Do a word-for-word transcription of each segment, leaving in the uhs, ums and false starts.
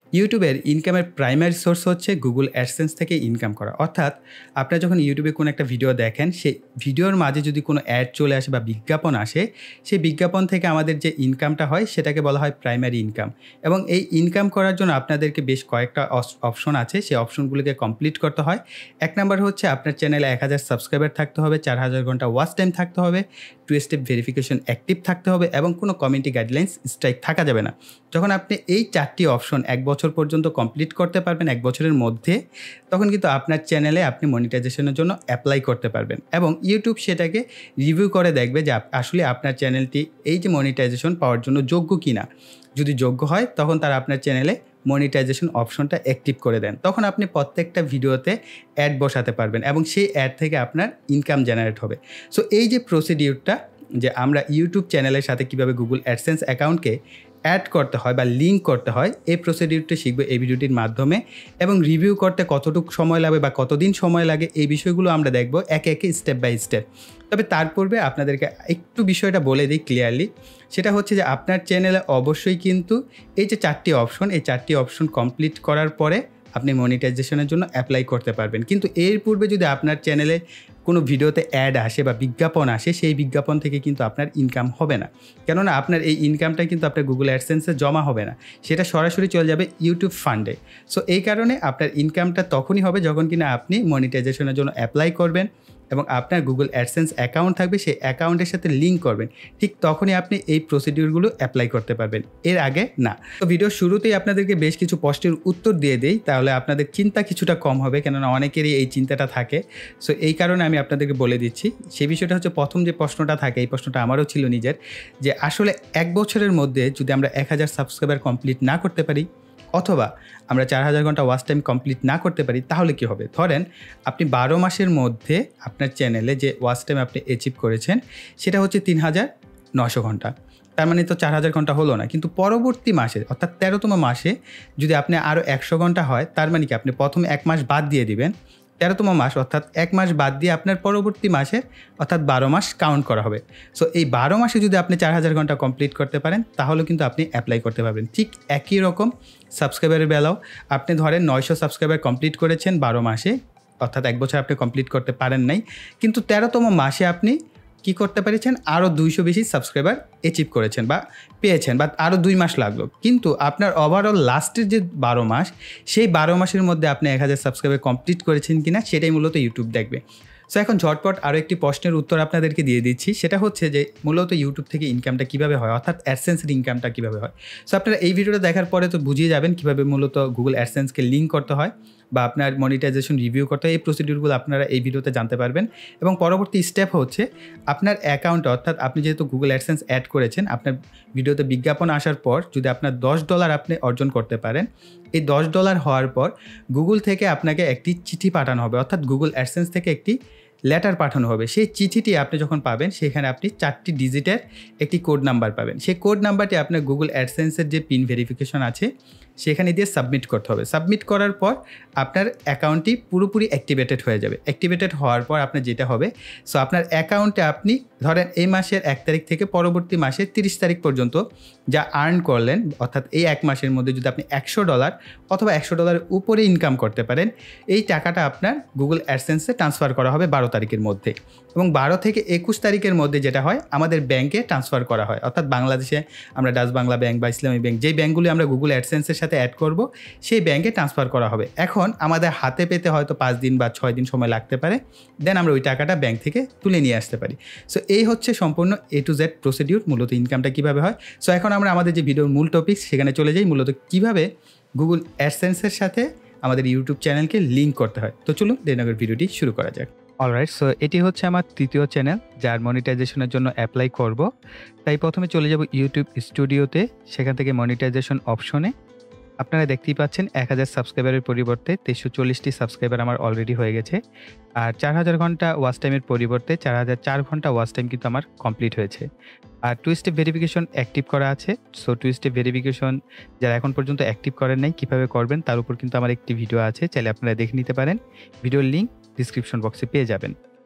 ইউটিউবের ইনকামের primary source হচ্ছে গুগল অ্যাডসেন্স থেকে ইনকাম করা। অর্থাৎ আপনারা যখন ইউটিউবে কোনো একটা ভিডিও দেখেন, সেই ভিডিওর মাঝে যদি কোনো অ্যাড চলে আসে বা বিজ্ঞাপন আসে, সেই বিজ্ঞাপন থেকে আমাদের যে ইনকামটা হয় সেটাকে বলা হয় প্রাইমারি ইনকাম। এবং এই ইনকাম করার জন্য আপনাদেরকে বেশ কয়েকটা অস অপশন আছে, সেই অপশনগুলোকে কমপ্লিট করতে হয়। এক নাম্বার হচ্ছে আপনার চ্যানেলে এক হাজার সাবস্ক্রাইবার থাকতে হবে, চার হাজার ঘন্টা ওয়াচ টাইম থাকতে হবে, টু স্টেপ ভেরিফিকেশন অ্যাক্টিভ থাকতে হবে এবং কোনো কমিউনিটি গাইডলাইন্স স্ট্রাইক থাকা যাবে না। যখন আপনি এই চারটি অপশন এক বছর পর্যন্ত কমপ্লিট করতে পারবেন, এক বছরের মধ্যে, তখন কিন্তু আপনার চ্যানেলে আপনি মনিটাইজেশনের জন্য অ্যাপ্লাই করতে পারবেন এবং ইউটিউব সেটাকে রিভিউ করে দেখবে যে আসলে আপনার চ্যানেলটি এই যে মনিটাইজেশন পাওয়ার জন্য যোগ্য কিনা। যদি যোগ্য হয় তখন তারা আপনার চ্যানেলে মনিটাইজেশন অপশনটা অ্যাক্টিভ করে দেন। তখন আপনি প্রত্যেকটা ভিডিওতে অ্যাড বসাতে পারবেন এবং সেই অ্যাড থেকে আপনার ইনকাম জেনারেট হবে। সো এই যে প্রসিডিউরটা, যে আমরা ইউটিউব চ্যানেলের সাথে কীভাবে গুগল অ্যাডসেন্স অ্যাকাউন্টকে অ্যাড করতে হয় বা লিঙ্ক করতে হয়, এই প্রসিডিউরটা শিখবে এই ভিডিওটির মাধ্যমে। এবং রিভিউ করতে কতটুকু সময় লাগে বা কতদিন সময় লাগে, এই বিষয়গুলো আমরা দেখব একে একে স্টেপ বাই স্টেপ। তবে তার পূর্বে আপনাদেরকে একটু বিষয়টা বলে দিই ক্লিয়ারলি। সেটা হচ্ছে যে আপনার চ্যানেলে অবশ্যই কিন্তু এই যে চারটি অপশন, এই চারটি অপশন কমপ্লিট করার পরে আপনি মনিটাইজেশনের জন্য অ্যাপ্লাই করতে পারবেন। কিন্তু এর পূর্বে যদি আপনার চ্যানেলে কোনো ভিডিওতে অ্যাড আসে বা বিজ্ঞাপন আসে, সেই বিজ্ঞাপন থেকে কিন্তু আপনার ইনকাম হবে না। কেননা আপনার এই ইনকামটা কিন্তু আপনার গুগল অ্যাডসেন্সে জমা হবে না, সেটা সরাসরি চলে যাবে ইউটিউব ফান্ডে। সো এই কারণে আপনার ইনকামটা তখনই হবে যখন কিনা আপনি মনিটাইজেশনের জন্য অ্যাপ্লাই করবেন এবং আপনার গুগল অ্যাডসেন্স অ্যাকাউন্ট থাকবে, সেই অ্যাকাউন্টের সাথে লিঙ্ক করবেন। ঠিক তখনই আপনি এই প্রসিডিউরগুলো অ্যাপ্লাই করতে পারবেন, এর আগে না। তো ভিডিওর শুরুতেই আপনাদেরকে বেশ কিছু প্রশ্নের উত্তর দিয়ে দেই, তাহলে আপনাদের চিন্তা কিছুটা কম হবে, কেননা অনেকেরই এই চিন্তাটা থাকে। সো এই কারণে আমি আপনাদেরকে বলে দিচ্ছি। সেই বিষয়টা হচ্ছে, প্রথম যে প্রশ্নটা থাকে, এই প্রশ্নটা আমারও ছিল নিজের, যে আসলে এক বছরের মধ্যে যদি আমরা এক হাজার সাবস্ক্রাইবার কমপ্লিট না করতে পারি অথবা আমরা চার হাজার ঘন্টা ওয়াচ টাইম কমপ্লিট না করতে পারি, তাহলে কী হবে? ধরেন আপনি বারো মাসের মধ্যে আপনার চ্যানেলে যে ওয়াচ টাইম আপনি অ্যাচিভ করেছেন সেটা হচ্ছে তিন হাজার নশো ঘন্টা। তার মানে তো চার হাজার ঘন্টা হলো না, কিন্তু পরবর্তী মাসে অর্থাৎ তেরোতম মাসে যদি আপনি আরও একশো ঘন্টা হয়, তার মানে কি আপনি প্রথমে এক মাস বাদ দিয়ে দিবেন, তেরোতম মাস অর্থাৎ এক মাস বাদ দিয়ে আপনার পরবর্তী মাসে অর্থাৎ বারো মাস কাউন্ট করা হবে। সো এই বারো মাসে যদি আপনি চার হাজার ঘন্টা কমপ্লিট করতে পারেন, তাহলে কিন্তু আপনি অ্যাপ্লাই করতে পারবেন। ঠিক একই রকম সাবস্ক্রাইবারের বেলাও, আপনি ধরেন নয়শো সাবস্ক্রাইবার কমপ্লিট করেছেন বারো মাসে, অর্থাৎ এক বছর আপনি কমপ্লিট করতে পারেন নাই, কিন্তু তেরোতম মাসে আপনি কী করতে পেরেছেন, আরও দুইশো বেশি সাবস্ক্রাইবার অ্যাচিভ করেছেন বা পেয়েছেন, বা আরও দুই মাস লাগলো, কিন্তু আপনার ওভারঅল লাস্টের যে বারো মাস, সেই বারো মাসের মধ্যে আপনি এক হাজার সাবস্ক্রাইবার কমপ্লিট করেছেন কিনা সেটাই মূলত ইউটিউব দেখবে। সো এখন ঝটপট আরও একটি প্রশ্নের উত্তর আপনাদেরকে দিয়ে দিচ্ছি। সেটা হচ্ছে যে মূলত ইউটিউব থেকে ইনকামটা কীভাবে হয়, অর্থাৎ অ্যাডসেন্সের ইনকামটা কীভাবে হয়। সো আপনারা এই ভিডিওটা দেখার পরে তো বুঝিয়ে যাবেন কীভাবে মূলত গুগল অ্যাডসেন্সকে লিঙ্ক করতে হয় বা আপনার মনিটাইজেশন রিভিউ করতে হয়। এই প্রসিডিউরগুলো আপনারা এই ভিডিওতে জানতে পারবেন। এবং পরবর্তী স্টেপ হচ্ছে আপনার অ্যাকাউন্ট, অর্থাৎ আপনি যেহেতু গুগল অ্যাডসেন্স অ্যাড করেছেন, আপনার ভিডিওতে বিজ্ঞাপন আসার পর যদি আপনার দশ ডলার আপনি অর্জন করতে পারেন, এই দশ ডলার হওয়ার পর গুগল থেকে আপনাকে একটি চিঠি পাঠানো হবে, অর্থাৎ গুগল অ্যাডসেন্স থেকে একটি লেটার পাঠানো হবে। সেই চিঠিটি আপনি যখন পাবেন, সেখানে আপনি চারটি ডিজিটের একটি কোড নাম্বার পাবেন। সেই কোড নাম্বারটি আপনার গুগল অ্যাডসেন্সের যে পিন ভেরিফিকেশন আছে সেখানে দিয়ে সাবমিট করতে হবে। সাবমিট করার পর আপনার অ্যাকাউন্টটি পুরোপুরি অ্যাক্টিভেটেড হয়ে যাবে। অ্যাক্টিভেটেড হওয়ার পর আপনার যেটা হবে, সো আপনার অ্যাকাউন্টে আপনি ধরেন এই মাসের এক তারিখ থেকে পরবর্তী মাসের তিরিশ তারিখ পর্যন্ত যা আর্ন করলেন, অর্থাৎ এই এক মাসের মধ্যে যদি আপনি একশো ডলার অথবা একশো ডলারের উপরে ইনকাম করতে পারেন, এই টাকাটা আপনার গুগল অ্যাডসেন্সে ট্রান্সফার করা হবে বারো তারিখের মধ্যে। এবং বারো থেকে একুশ তারিখের মধ্যে যেটা হয়, আমাদের ব্যাংকে ট্রান্সফার করা হয়। অর্থাৎ বাংলাদেশে আমরা ডাচ বাংলা ব্যাংক বা ইসলামী ব্যাংক, যেই ব্যাংকগুলি আমরা গুগল অ্যাডসেন্সের সাথে অ্যাড করব, সেই ব্যাংকে ট্রান্সফার করা হবে। এখন আমাদের হাতে পেতে হয়তো পাঁচ দিন বা ছয় দিন সময় লাগতে পারে, দেন আমরা ওই টাকাটা ব্যাংক থেকে তুলে নিয়ে আসতে পারি। সো এই হচ্ছে সম্পূর্ণ এ টু জেড প্রসিডিউর, মূলত ইনকামটা কীভাবে হয়। সো এখন আমরা আমাদের যে ভিডিওর মূল টপিক সেখানে চলে যাই, মূলত কীভাবে গুগল অ্যাডসেন্সের সাথে আমাদের ইউটিউব চ্যানেলকে লিঙ্ক করতে হয়। তো চলুন দেরিনগর ভিডিওটি শুরু করা যাক। অলরাইট, সো এটি হচ্ছে আমার তৃতীয় চ্যানেল যার মনিটাইজেশনের জন্য অ্যাপ্লাই করব। তাই প্রথমে চলে যাব ইউটিউব স্টুডিওতে, সেখান থেকে মনিটাইজেশন অপশনে। আপনারা দেখতেই পাচ্ছেন এক হাজার সাবস্ক্রাইবারের পরিবর্তে তেইশশো চল্লিশটি সাবস্ক্রাইবার আমার অলরেডি হয়ে গেছে। আর চার হাজার ঘন্টা ওয়াচ টাইমের পরিবর্তে চার হাজার চার ঘন্টা ওয়াচ টাইম কিন্তু আমার কমপ্লিট হয়েছে। আর টু স্টেপ ভেরিফিকেশন অ্যাক্টিভ করা আছে। সো টু স্টেপ ভেরিফিকেশন যারা এখন পর্যন্ত অ্যাক্টিভ করেন নাই, কীভাবে করবেন তার উপর কিন্তু আমার একটি ভিডিও আছে, চাইলে আপনারা দেখে নিতে পারেন। ভিডিওর লিঙ্ক ডিসক্রিপশন বক্সে পেয়ে যাবেন।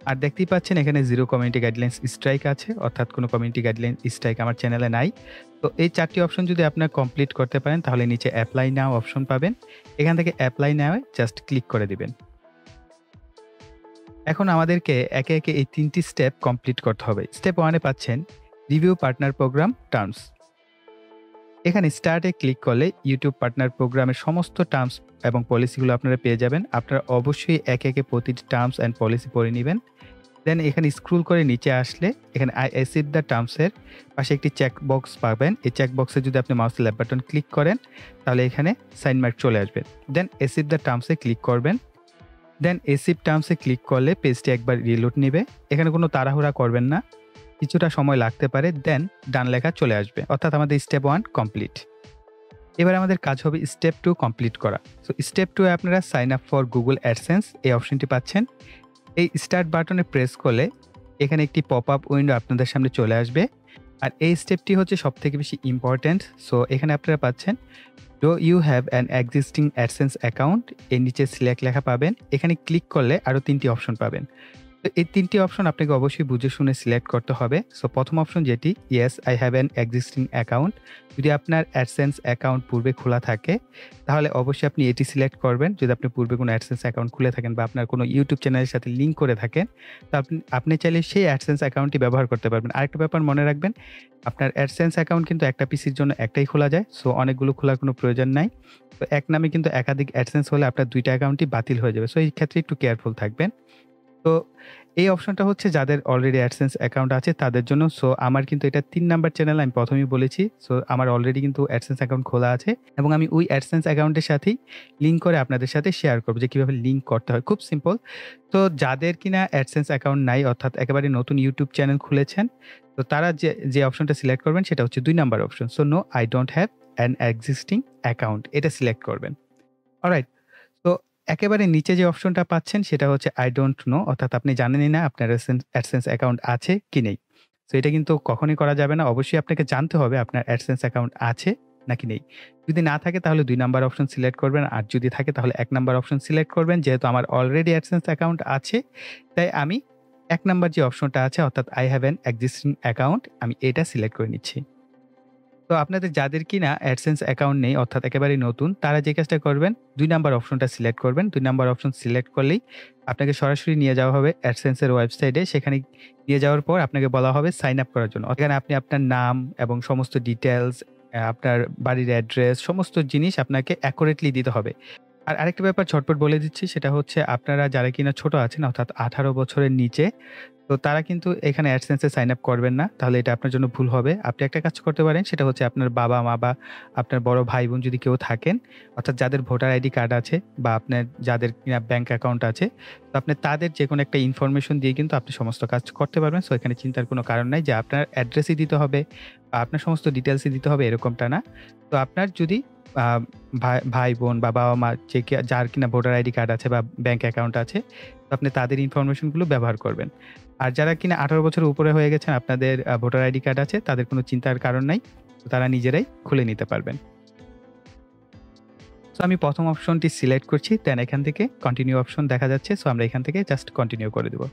আর দেখতেই পাচ্ছেন এখানে জিরো কমিউনিটি গাইডলাইন্স স্ট্রাইক আছে, অর্থাৎ কোনো কমিউনিটি গাইডলাইন স্ট্রাইক আমার চ্যানেলে নাই। তো এই চারটি অপশন যদি আপনারা কমপ্লিট করতে পারেন তাহলে নিচে অ্যাপ্লাই নাও অপশন পাবেন। এখান থেকে অ্যাপ্লাই নাও জাস্ট ক্লিক করে দিবেন। এখন আমাদেরকে একে একে এই তিনটি স্টেপ কমপ্লিট করতে হবে। স্টেপ ওয়ানে পাচ্ছেন রিভিউ পার্টনার প্রোগ্রাম টার্মস। এখানে স্টার্টে ক্লিক করলে ইউটিউব পার্টনার প্রোগ্রামের সমস্ত টার্মস এবং পলিসিগুলো আপনারা পেয়ে যাবেন। আপনারা অবশ্যই একে একে প্রতিটি টার্মস অ্যান্ড পলিসি পড়ে নেবেন। দেন এখানে স্ক্রল করে নিচে আসলে এখানে আই অ্যাকসেপ্ট দ্য টার্মসের পাশে একটি চেক বক্স পাবেন। এই চেক বক্সে যদি আপনি মাউসের লেফট বাটন ক্লিক করেন তাহলে এখানে সাইন মার্ক চলে আসবে। দেন অ্যাকসেপ্ট দ্য টার্মসে ক্লিক করবেন। দেন অ্যাকসেপ্ট টার্মসে ক্লিক করলে পেজটি একবার রিলোড নেবে। এখানে কোনো তাড়াহুড়া করবেন না, কিছুটা সময় লাগতে পারে। দেন ডান লেখা চলে আসবে, অর্থাৎ আমাদের স্টেপ ওয়ান কমপ্লিট। এবার আমাদের কাজ হবে স্টেপ টু কমপ্লিট করা। সো স্টেপ টু এ আপনারা sign up for Google AdSense এই অপশনটি পাচ্ছেন। এই স্টার্ট বাটনে প্রেস করলে এখানে একটি পপ আপ উইন্ডো আপনাদের সামনে চলে আসবে। আর এই স্টেপটি হচ্ছে সব থেকে বেশি ইম্পর্ট্যান্ট। সো এখানে আপনারা পাচ্ছেন do you have an existing AdSense account, এর নিচে সিলেক্ট লেখা পাবেন। এখানে ক্লিক করলে আরও তিনটি অপশন পাবেন। তো এই তিনটি অপশন আপনাকে অবশ্যই বুঝে শুনে সিলেক্ট করতে হবে। সো প্রথম অপশন যেটি yes I have an existing account, যদি আপনার অ্যাডসেন্স অ্যাকাউন্ট পূর্বে খোলা থাকে তাহলে অবশ্যই আপনি এটি সিলেক্ট করবেন। যদি আপনি পূর্বে কোনো অ্যাডসেন্স অ্যাকাউন্ট খুলে থাকেন বা আপনার কোনো ইউটিউব চ্যানেলের সাথে লিঙ্ক করে থাকেন তো আপনি আপনি চাইলে সেই অ্যাডসেন্স অ্যাকাউন্টটি ব্যবহার করতে পারবেন। আরেকটা ব্যাপার মনে রাখবেন, আপনার অ্যাডসেন্স অ্যাকাউন্ট কিন্তু একটা পিসির জন্য একটাই খোলা যায়। সো অনেকগুলো খোলার কোনো প্রয়োজন নাই। তো এক নামে কিন্তু একাধিক অ্যাডসেন্স হলে আপনার দুইটা অ্যাকাউন্টই বাতিল হয়ে যাবে। সো এই ক্ষেত্রে একটু কেয়ারফুল থাকবেন। তো এই অপশনটা হচ্ছে যাদের অলরেডি অ্যাডসেন্স অ্যাকাউন্ট আছে তাদের জন্য। সো আমার কিন্তু এটা তিন নাম্বার চ্যানেল, আমি প্রথমেই বলেছি। সো আমার অলরেডি কিন্তু অ্যাডসেন্স অ্যাকাউন্ট খোলা আছে এবং আমি ওই অ্যাডসেন্স অ্যাকাউন্টের সাথেই লিঙ্ক করে আপনাদের সাথে শেয়ার করব যে কীভাবে লিঙ্ক করতে হয়, খুব সিম্পল। তো যাদের কিনা অ্যাডসেন্স অ্যাকাউন্ট নাই, অর্থাৎ একেবারে নতুন ইউটিউব চ্যানেল খুলেছেন, তো তারা যে যে অপশনটা সিলেক্ট করবেন সেটা হচ্ছে দুই number option. So no I don't have an existing account, এটা সিলেক্ট করবেন। অলরাইট, তো একেবারে নিচে যে অপশনটা পাচ্ছেন সেটা হচ্ছে আই ডোন্ট নো, অর্থাৎ আপনি জানেনই না আপনার অ্যাডসেন্স অ্যাকাউন্ট আছে কি নেই। সো এটা কিন্তু কখনোই করা যাবে না। অবশ্যই আপনাকে জানতে হবে আপনার অ্যাডসেন্স অ্যাকাউন্ট আছে নাকি নেই। যদি না থাকে তাহলে দুই নাম্বার অপশন সিলেক্ট করবেন, আর যদি থাকে তাহলে এক নাম্বার অপশন সিলেক্ট করবেন। যেহেতু আমার অলরেডি অ্যাডসেন্স অ্যাকাউন্ট আছে তাই আমি এক নাম্বার যে অপশনটা আছে অর্থাৎ I have an existing account, আমি এটা সিলেক্ট করে নিচ্ছি। তো আপনাদের যাদের কিনা অ্যাডসেন্স অ্যাকাউন্ট নেই, অর্থাৎ একেবারেই নতুন, তারা যে কাজটা করবেন দুই নাম্বার অপশনটা সিলেক্ট করবেন। দুই নাম্বার অপশন সিলেক্ট করলেই আপনাকে সরাসরি নিয়ে যাওয়া হবে অ্যাডসেন্সের ওয়েবসাইটে। সেখানে নিয়ে যাওয়ার পর আপনাকে বলা হবে সাইন আপ করার জন্য। এখানে আপনি আপনার নাম এবং সমস্ত ডিটেলস, আপনার বাড়ির অ্যাড্রেস, সমস্ত জিনিস আপনাকে অ্যাকুরেটলি দিতে হবে। আর আরেকটা ব্যাপার ঝটপট বলে দিচ্ছি, সেটা হচ্ছে আপনারা যারা কিনা ছোট আছেন অর্থাৎ আঠারো বছরের নিচে, তো তারা কিন্তু এখানে অ্যাডসেন্সে সাইন আপ করবেন না, তাহলে এটা আপনার জন্য ভুল হবে। আপনি একটা কাজ করতে পারেন, সেটা হচ্ছে আপনার বাবা-মা বা আপনার বড় ভাই-বোন যদি কেউ থাকেন, অর্থাৎ যাদের ভোটার আইডি কার্ড আছে বা আপনার যাদের কিনা ব্যাংক অ্যাকাউন্ট আছে, তো আপনি তাদের যেকোনো একটা ইনফরমেশন দিয়ে কিন্তু আপনি সমস্ত কাজ করতে পারবেন। সো এখানে চিন্তার কোনো কারণ নাই যে আপনার অ্যাড্রেসই দিতে হবে বা আপনার সমস্ত ডিটেইলসই দিতে হবে, এরকমটা না। তো আপনার যদি আ ভাই ভাই-বোন বা বাবা-মা যে কে যার কিনা ভোটার আইডি কার্ড আছে বা ব্যাংক অ্যাকাউন্ট আছে, তো আপনি তাদের ইনফরমেশনগুলো ব্যবহার করবেন। আর যারা কিনা আঠারো বছরের উপরে হয়ে গেছেন, আপনাদের আ ভোটার আইডি কার্ড আছে, তাদের কোনো চিন্তার কারণ নাই। তো তারা নিজেরাই খুলে নিতে পারবেন। সো আমি প্রথম অপশনটি সিলেক্ট করছি, দেন এখান থেকে কন্টিনিউ অপশন দেখা যাচ্ছে। সো আমরা এখান থেকে জাস্ট কন্টিনিউ করে দেব।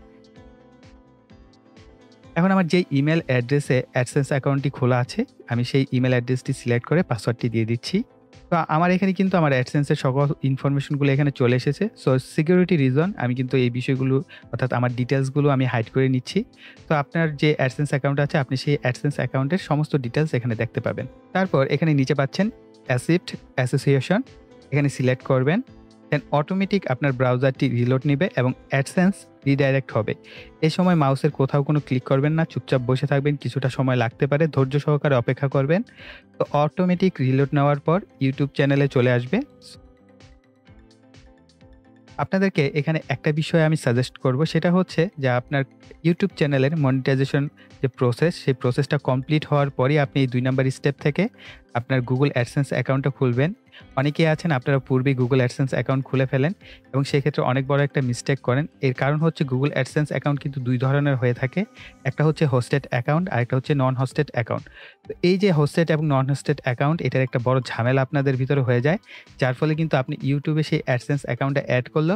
এখন আমার যেই ইমেল অ্যাড্রেসে অ্যাডসেন্স অ্যাকাউন্টটি খোলা আছে, আমি সেই ইমেল অ্যাড্রেসটি সিলেক্ট করে পাসওয়ার্ডটি দিয়ে দিচ্ছি। তো আমার এখানে কিন্তু আমার অ্যাডসেন্সের সকল ইনফরমেশনগুলো এখানে চলে এসেছে। সো সিকিউরিটি রিজন আমি কিন্তু এই বিষয়গুলো, অর্থাৎ আমার ডিটেইলসগুলো আমি হাইড করে নিচ্ছি। তো আপনার যে অ্যাডসেন্স অ্যাকাউন্ট আছে, আপনি সেই অ্যাডসেন্স অ্যাকাউন্টের সমস্ত ডিটেইলস এখানে দেখতে পাবেন। তারপর এখানে নিচে পাচ্ছেন অ্যাসিপ্ট অ্যাসোসিয়েশন, এখানে সিলেক্ট করবেন। দেন অটোমেটিক আপনার ব্রাউজারটি রিলোড নেবে এবং অ্যাডসেন্স রিডাইরেক্ট হবে। এই সময় মাউসের কোথাও কোনো ক্লিক করবেন না, চুপচাপ বসে থাকবেন। কিছুটা সময় লাগতে পারে, ধৈর্য সহকারে অপেক্ষা করবেন। তো অটোমেটিক রিলোড নেওয়ার পর ইউটিউব চ্যানেলে চলে আসবে। আপনাদেরকে এখানে একটা বিষয় আমি সাজেস্ট করব, সেটা হচ্ছে যে আপনার ইউটিউব চ্যানেলের মনিটাইজেশন যে প্রসেস, সেই প্রসেসটা কমপ্লিট হওয়ার পরই আপনি এই দুই নাম্বার স্টেপ থেকে আপনার গুগল অ্যাডসেন্স অ্যাকাউন্টটা খুলবেন। অনেকেই আছেন আপনারা পূর্বেই গুগল অ্যাডসেন্স অ্যাকাউন্ট খুলে ফেলেন এবং সেক্ষেত্রে অনেক বড় একটা মিস্টেক করেন। এর কারণ হচ্ছে গুগল অ্যাডসেন্স অ্যাকাউন্ট কিন্তু দুই ধরনের হয়ে থাকে। একটা হচ্ছে হোস্টেড অ্যাকাউন্ট আর একটা হচ্ছে নন হোস্টেড অ্যাকাউন্ট। তো এই যে হোস্টেড এবং নন হোস্টেড অ্যাকাউন্ট, এটার একটা বড় ঝামেলা আপনাদের ভিতরে হয়ে যায়, যার ফলে কিন্তু আপনি ইউটিউবে সেই অ্যাডসেন্স অ্যাকাউন্টটা অ্যাড করলেও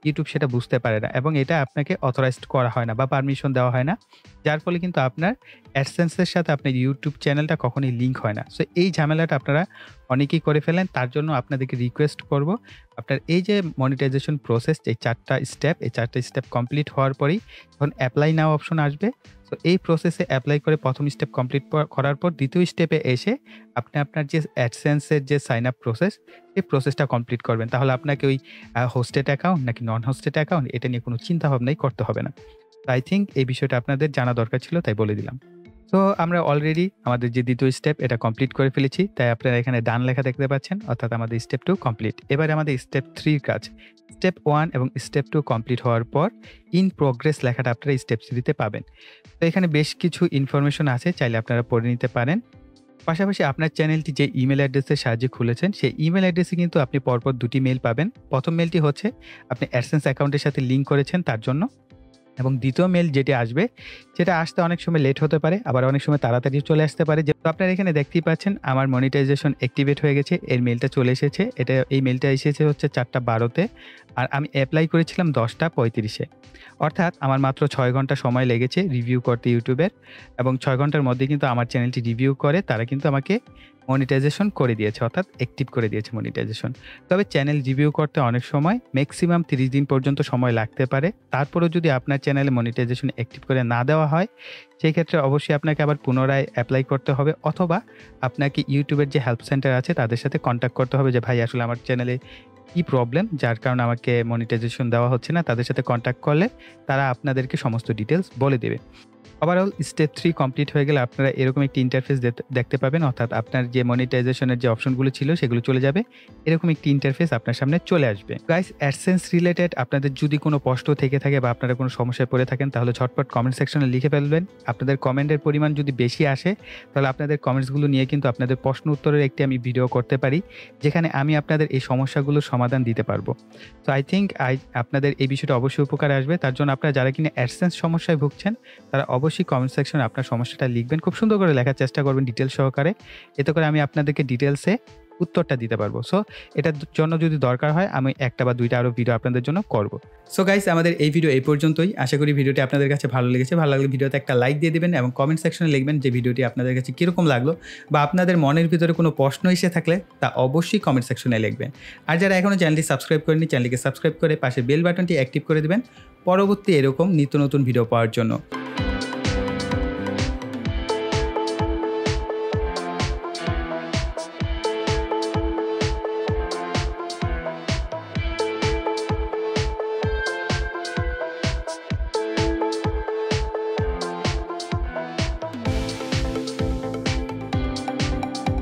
ইউটিউব সেটা বুঝতে পারে না এবং এটা আপনাকে অথরাইজড করা হয় না বা পারমিশন দেওয়া হয় না। যার ফলে কিন্তু আপনার অ্যাডসেন্স এর সাথে আপনার ইউটিউব চ্যানেলটা কখনোই লিঙ্ক হয় না। সো এই ঝামেলাটা আপনারা অনেকেই করে ফেলেন। তার জন্য আপনাদেরকে রিকোয়েস্ট করব, আপনার এই যে মনিটাইজেশন প্রসেস, এই চার টা স্টেপ, এই চার টা স্টেপ কমপ্লিট হওয়ার পরেই যখন এপ্লাই নাও অপশন আসবে, সো এই প্রসেসে এপ্লাই করে প্রথম স্টেপ কমপ্লিট প করার পর দ্বিতীয় স্টেপে এসে আপনি আপনার যে অ্যাডসেন্স এর যে সাইন আপ প্রসেস, এই প্রসেসটা কমপ্লিট করবেন। তাহলে আপনাকে ওই আ হোস্টেড অ্যাকাউন্ট নাকি নন হোস্টেড অ্যাকাউন্ট এটা নিয়ে কোনো চিন্তা ভাবনাই করতে হবে না। তো আই থিংক এই বিষয়টা আপনাদের জানা দরকার ছিল, তাই বলে দিলাম। তো আমরা অলরেডি আমাদের যে দ্বিতীয় স্টেপ এটা কমপ্লিট করে ফেলেছি। তাই আপনারা এখানে ডান লেখা দেখতে পাচ্ছেন, অর্থাৎ আমাদের স্টেপ টু কমপ্লিট। এবারে আমাদের স্টেপ থ্রি এর কাজ। স্টেপ ওয়ান এবং স্টেপ টু কমপ্লিট হওয়ার পর ইন প্রোগ্রেস লেখাটা আপনারা স্টেপ থ্রি তে পাবেন। তো এখানে বেশ কিছু ইনফরমেশন আছে, চাইলে আপনারা পড়ে নিতে পারেন। পাশাপাশি আপনার চ্যানেলটি যে ইমেইল অ্যাড্রেসের সাহায্যে খুলেছেন, সেই ইমেইল অ্যাড্রেসে কিন্তু আপনি পরপর দুটি মেইল পাবেন। প্রথম মেইলটি হচ্ছে আপনি অ্যাডসেন্স অ্যাকাউন্টের সাথে লিঙ্ক করেছেন তার জন্য, এবং দ্বিতীয় মেইল যেটি আসবে সেটা আসতে অনেক সময় লেট হতে পারে, আবার অনেক সময় তাড়াতাড়ি চলে আসতে পারে। যেহেতু আপনারা এখানে দেখতেই পাচ্ছেন আমার মনিটাইজেশন অ্যাক্টিভেট হয়ে গেছে, এর মেইলটা চলে এসেছে। এটা এই মেইলটা এসেছে হচ্ছে চারটা বারোতে, আর আমি অ্যাপ্লাই করেছিলাম দশটা পঁয়ত্রিশে। অর্থাৎ আমার মাত্র ছয় ঘন্টা সময় লেগেছে রিভিউ করতে ইউটিউবের, এবং ছয় ঘন্টার মধ্যে কিন্তু আমার চ্যানেলটি রিভিউ করে তারা কিন্তু আমাকে মনিটাইজেশন করে দিয়েছে, অর্থাৎ অ্যাক্টিভ করে দিয়েছে মনিটাইজেশন। তবে চ্যানেল রিভিউ করতে অনেক সময় ম্যাক্সিমাম ত্রিশ দিন পর্যন্ত সময় লাগতে পারে। তারপরেও যদি আপনার চ্যানেলে মনিটাইজেশন অ্যাক্টিভ করে না দেওয়া হয়, সেই ক্ষেত্রে অবশ্যই আপনাকে আবার পুনরায় অ্যাপ্লাই করতে হবে, অথবা আপনাকে ইউটিউবের যে হেল্প সেন্টার আছে তাদের সাথে কন্ট্যাক্ট করতে হবে যে ভাই আসলে আমার চ্যানেলে কি প্রবলেম যার কারণে আমাকে মনিটাইজেশন দেওয়া হচ্ছে না। তাদের সাথে কন্ট্যাক্ট করলে তারা আপনাদেরকে সমস্ত ডিটেইলস বলে দেবে। ওভারঅল স্টেপ থ্রি কমপ্লিট হয়ে গেলে আপনারা এরকম একটি ইন্টারফেস দেখতে পাবেন, অর্থাৎ আপনার যে মনিটাইজেশনের যে অপশনগুলো ছিল সেগুলো চলে যাবে। এরকম একটি ইন্টারফেস আপনার সামনে চলে আসবে। গাইস, অ্যাডসেন্স রিলেটেড আপনাদের যদি কোনো প্রশ্ন থেকে থাকে বা আপনারা কোনো সমস্যায় পড়ে থাকেন, তাহলে ঝটপট কমেন্ট সেকশনে লিখে ফেলবেন। আপনাদের কমেন্টের পরিমাণ যদি বেশি আসে, তাহলে আপনাদের কমেন্টসগুলো নিয়ে কিন্তু আপনাদের প্রশ্ন উত্তরের একটি আমি ভিডিও করতে পারি, যেখানে আমি আপনাদের এই সমস্যাগুলোর সমাধান দিতে পারবো। তো আই থিঙ্ক আই আপনাদের এই বিষয়টা অবশ্যই উপকারে আসবে। তার জন্য আপনারা যারা কিনা অ্যাডসেন্স সমস্যায় ভুগছেন, তারা অবশ্যই কমেন্ট সেকশনে আপনার সমস্যাটা লিখবেন, খুব সুন্দর করে লেখার চেষ্টা করবেন ডিটেলস সহকারে। এতে করে আমি আপনাদেরকে ডিটেলসে উত্তরটা দিতে পারবো। সো এটার জন্য যদি দরকার হয় আমি একটা বা দুইটা আরও ভিডিও আপনাদের জন্য করব। সো গাইস, আমাদের এই ভিডিও এই পর্যন্তই। আশা করি ভিডিওটি আপনাদের কাছে ভালো লেগেছে। ভালো লাগলে ভিডিওতে একটা লাইক দিয়ে দিবেন এবং কমেন্ট সেকশনে লিখবেন যে ভিডিওটি আপনাদের কাছে কীরকম লাগলো, বা আপনাদের মনের ভিতরে কোনো প্রশ্ন এসে থাকলে তা অবশ্যই কমেন্ট সেকশনে লিখবেন। আর যারা এখনও চ্যানেলটি সাবস্ক্রাইব করেনি, চ্যানেলটিকে সাবস্ক্রাইব করে পাশে বেল বাটনটি অ্যাক্টিভ করে দেবেন পরবর্তী এরকম নিত্য নতুন ভিডিও পাওয়ার জন্য।